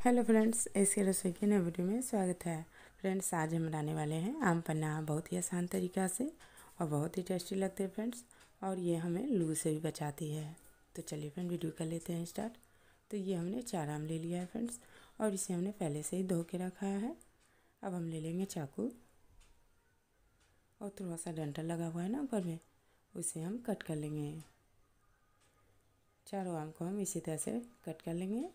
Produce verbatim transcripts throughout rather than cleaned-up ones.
Hello friends, ऐसी रसोई की नई वीडियो में स्वागत है। फ्रेंड्स, आज हम बनाने वाले हैं आम पन्ना बहुत ही आसान तरीक़ा से और बहुत ही टेस्टी लगते हैं फ्रेंड्स। और ये हमें लू से भी बचाती है। तो चलिए फ्रेंड, वीडियो कर लेते हैं स्टार्ट। तो ये हमने चार आम ले लिया है फ्रेंड्स, और इसे हमने पहले से ही धो के रखा है। अब हम ले लेंगे चाकू, और थोड़ा सा डंठल लगा हुआ है ना ऊपर में, उसे हम कट कर लेंगे। चारों आम को हम इसी तरह से कट कर लेंगे।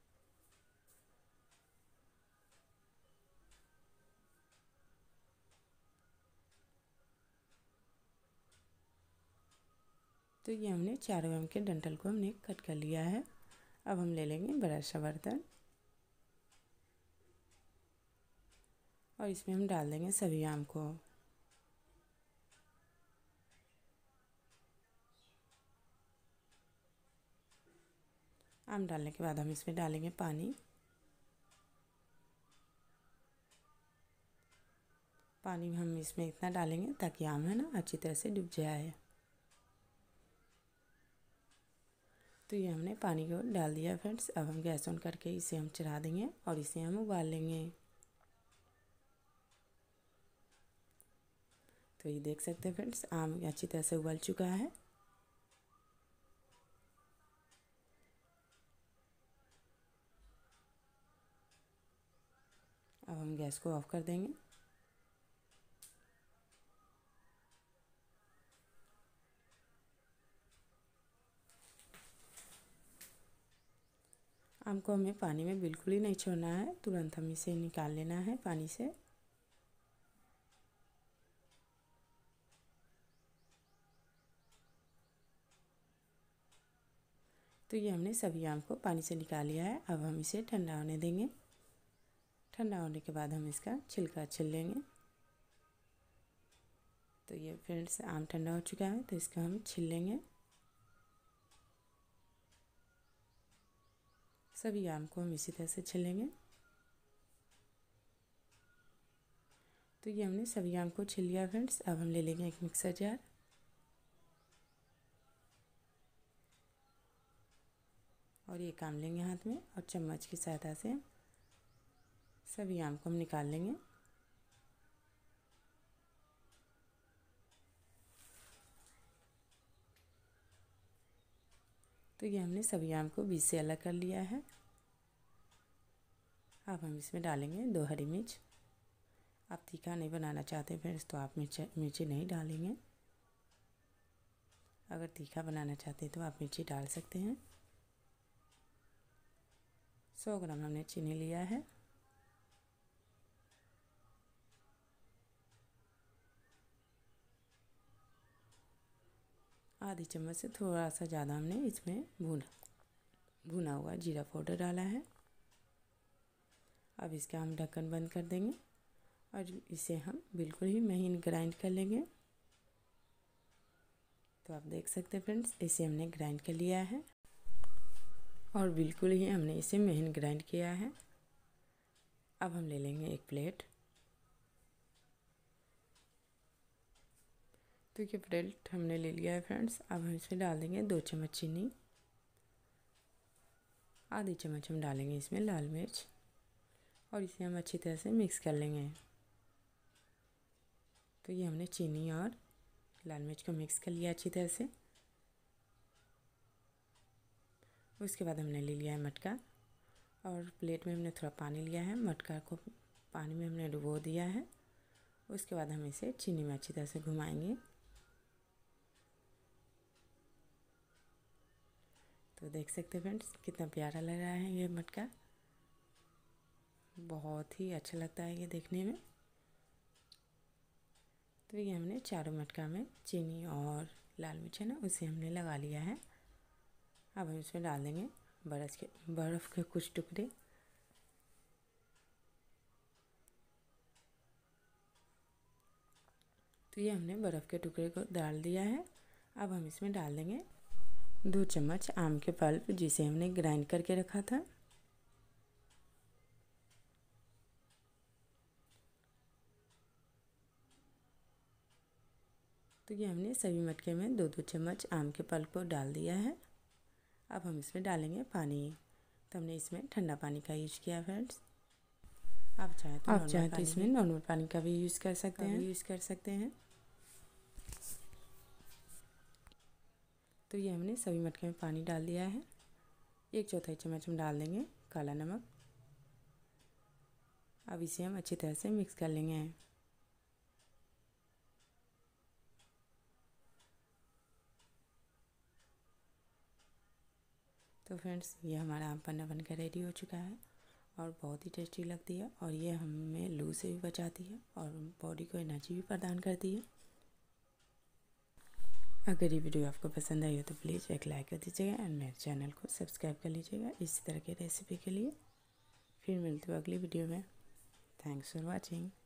तो ये हमने चारों आम के डंठल को हमने कट कर लिया है। अब हम ले लेंगे बड़ा सा बर्तन, और इसमें हम डाल देंगे सभी आम को। आम डालने के बाद हम इसमें डालेंगे पानी। पानी हम इसमें इतना डालेंगे ताकि आम है ना अच्छी तरह से डूब जाए। तो ये हमने पानी को डाल दिया फ्रेंड्स। अब हम गैस ऑन करके इसे हम चढ़ा देंगे और इसे हम उबाल लेंगे। तो ये देख सकते हैं फ्रेंड्स, आम अच्छी तरह से उबल चुका है। अब हम गैस को ऑफ कर देंगे। आम को हमें पानी में बिल्कुल ही नहीं छोड़ना है, तुरंत हम इसे निकाल लेना है पानी से। तो ये हमने सभी आम को पानी से निकाल लिया है। अब हम इसे ठंडा होने देंगे। ठंडा होने के बाद हम इसका छिलका छिल लेंगे। तो ये फ्रेंड्स, आम ठंडा हो चुका है, तो इसका हम छिल लेंगे। सभी आम को हम इसी तरह से छिलेंगे। तो ये हमने सभी आम को छिल लिया फ्रेंड्स। अब हम ले लेंगे एक मिक्सर जार, और एक आम लेंगे हाथ में, और चम्मच की सहायता से सभी आम को हम निकाल लेंगे। तो ये हमने सभी आम को बीज से अलग कर लिया है। अब हम इसमें डालेंगे दो हरी मिर्च। आप तीखा नहीं बनाना चाहते फ्रेंड्स तो आप मिर्च मिर्ची नहीं डालेंगे। अगर तीखा बनाना चाहते तो आप मिर्ची डाल सकते हैं। सौ ग्राम हमने चीनी लिया है। आधी चम्मच से थोड़ा सा ज़्यादा हमने इसमें भुना भुना हुआ जीरा पाउडर डाला है। अब इसका हम ढक्कन बंद कर देंगे, और इसे हम बिल्कुल ही महीन ग्राइंड कर लेंगे। तो आप देख सकते हैं फ्रेंड्स, इसे हमने ग्राइंड कर लिया है, और बिल्कुल ही हमने इसे महीन ग्राइंड किया है। अब हम ले लेंगे एक प्लेट। तो ये प्लेट हमने ले लिया है फ्रेंड्स। अब हम इसमें डाल देंगे दो चम्मच चीनी। आधी चम्मच हम डालेंगे इसमें लाल मिर्च, और इसे हम अच्छी तरह से मिक्स कर लेंगे। तो ये हमने चीनी और लाल मिर्च को मिक्स कर लिया अच्छी तरह से। उसके बाद हमने ले लिया है मटका, और प्लेट में हमने थोड़ा पानी लिया है। मटका को पानी में हमने डुबो दिया है। उसके बाद हम इसे चीनी में अच्छी तरह से घुमाएंगे। तो देख सकते हैं फ्रेंड्स, कितना प्यारा लग रहा है ये मटका। बहुत ही अच्छा लगता है ये देखने में। तो ये हमने चारों मटका में चीनी और लाल मिर्च है ना, उसे हमने लगा लिया है। अब हम इसमें डाल देंगे बर्फ़ के बर्फ़ के कुछ टुकड़े। तो ये हमने बर्फ़ के टुकड़े को डाल दिया है। अब हम इसमें डाल देंगे दो चम्मच आम के पल्प, जिसे हमने ग्राइंड करके रखा था। तो ये हमने सभी मटके में दो दो चम्मच आम के पल्प को डाल दिया है। अब हम इसमें डालेंगे पानी। तो हमने इसमें ठंडा पानी का यूज़ किया फ्रेंड्स। आप चाहे तो आप चाहे तो इसमें नॉर्मल पानी का भी यूज़ कर सकते हैं यूज़ कर सकते हैं तो ये हमने सभी मटके में पानी डाल दिया है। एक चौथाई चम्मच हम डाल देंगे काला नमक। अब इसे हम अच्छी तरह से मिक्स कर लेंगे। तो फ्रेंड्स ये हमारा आम पन्ना बनकर रेडी हो चुका है और बहुत ही टेस्टी लगती है और ये हमें लू से भी बचाती है और बॉडी को एनर्जी भी प्रदान करती है। अगर ये वीडियो आपको पसंद आई हो तो प्लीज़ एक लाइक कर दीजिएगा एंड मेरे चैनल को सब्सक्राइब कर लीजिएगा इसी तरह के रेसिपी के लिए। फिर मिलते हो अगली वीडियो में। Thanks for watching.